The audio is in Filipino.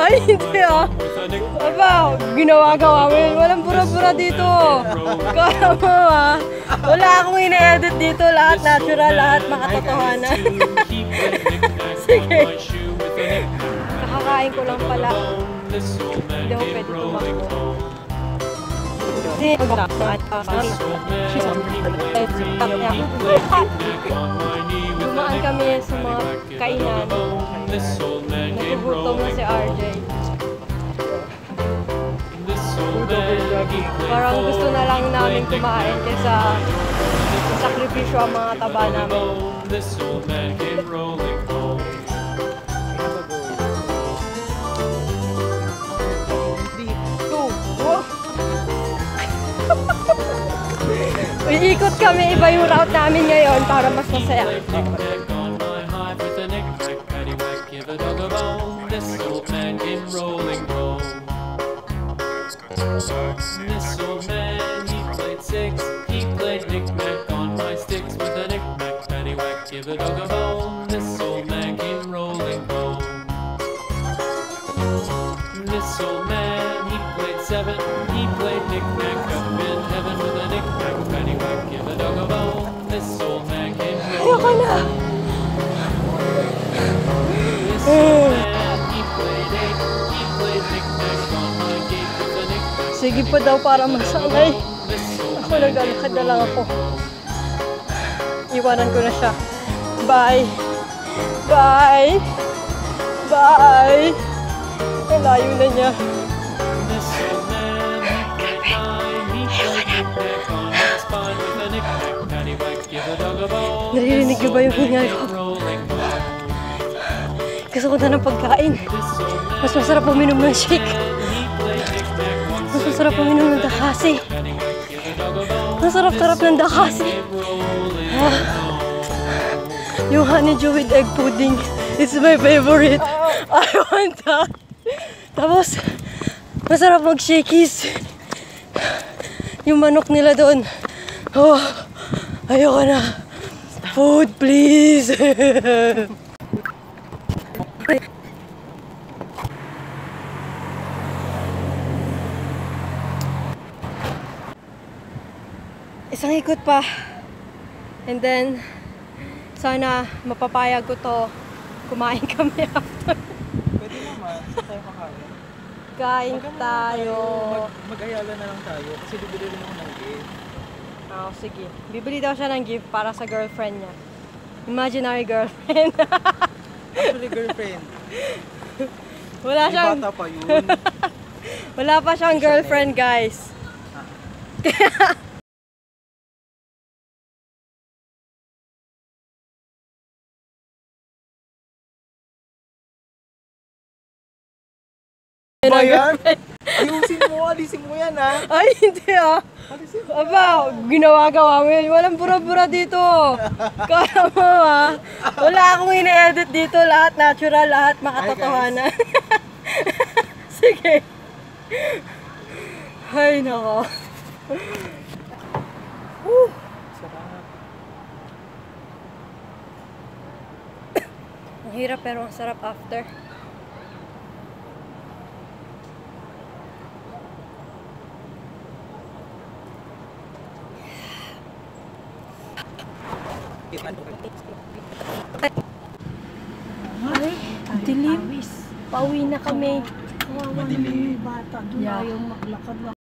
Ay, hindi ah. Aba, ginawa-gawa mo yun. Walang pura-pura dito. Kaya mo ah. Wala akong ine-edit dito. Lahat natural, lahat makatotohanan. Sige. Kakakain ko lang pala. Hindi ako pwede tumakbo. Dumaan kami sa mga kainan. Nagugutom na si RJ. Parang gusto na lang namin kumain kaysa sakripisyo ang mga taba namin. Iikot kami, iba yung route namin ngayon para mas masaya. This old man, he played six. He played knick-knack on my sticks with a knick-knack, paddywhack, give a dog a bone. This old man came rolling home. This old man, he played seven. He played knick-knack up in heaven with a knick-knack, paddywhack, give a dog a bone. This old man came rolling home. This old man, he played eight. He played knick-knack on my gate with a knick-knack. Sige pa daw para masanay. Ako naglalakad na lang ako. Iwanan ko na siya. Bye! Bye! Bye! Ang layo na niya. Naririnig niyo ba yung hingal ko? Gusto ko na ng pagkain. Mas masarap uminom ng shake. Mas masarap uminom ng dakasi. Masarap-sarap ng dakasi. Ah, yung honeydew with egg pudding. It's my favorite. I want that. Tapos, masarap mag-shakies. Yung manok nila doon. Oh, ayoko na. Food, please. Isang ikot pa. And then, sana mapapayag ko to. Kumain kami after. Pwede naman. Saan tayo kakain? Kain tayo. Mag-ayala na lang tayo kasi bibili rin ako ng gift. Oh, sige. Bibili daw siya ng gift para sa girlfriend niya. Imaginary girlfriend. Actually, girlfriend. Wala siyang... Bata pa yun. Wala pa siyang girlfriend, guys. Ba yan? Ayusin mo, alisin mo yan ha. Ay, hindi ah. Alisin mo. Aba, ginawa-gawa mo yun. Walang pura-pura dito. Kaya mo ah. Wala akong ine-edit dito. Lahat natural, lahat makatotohanan. Sige. Ay, nako. Sarap. Ang hirap pero ang sarap after. Ay, dilim. Pauwi na kami. Madilim. Bata, doon ayaw maglakad.